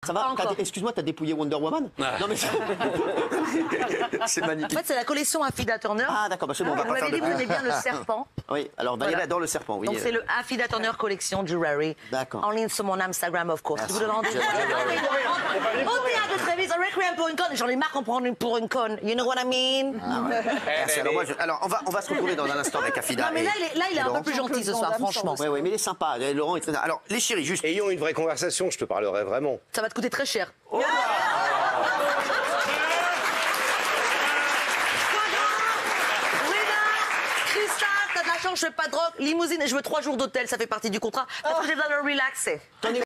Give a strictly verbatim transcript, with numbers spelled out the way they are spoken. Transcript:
Ça va? Excuse-moi, t'as dépouillé Wonder Woman? Ah. Non mais c'est magnifique. En fait, c'est la collection Affida Turner. Ah d'accord, bah c'est bon, on va Vous pas faire m'avez de... dit que vous aimez bien le serpent. Oui, alors Valérie Voilà. adore le serpent, oui. Donc c'est le Affida Turner collection Jewelry. D'accord. En ligne sur mon Instagram, of course. Merci. Si vous demandez. Au théâtre de Trévis, au Requiem pour une conne. J'en ai marre qu'on prenne une pour une conne. You know what I mean? Ah ouais. Merci. Alors, moi, je- alors on va on va se retrouver dans un instant avec Affida. Non, mais là, et- il est, là, il est et un peu Laurent. plus gentil ce soir, franchement. Oui, oui, mais il est sympa. Laurent est très... Alors les chéris, juste. Ayons une vraie conversation, je te parlerai vraiment. Ça va te coûter très cher. Oh Christa, t'as de la chance, je fais pas de drogue. Limousine et je veux trois jours d'hôtel, ça fait partie du contrat. Parce que j'ai besoin de relaxer.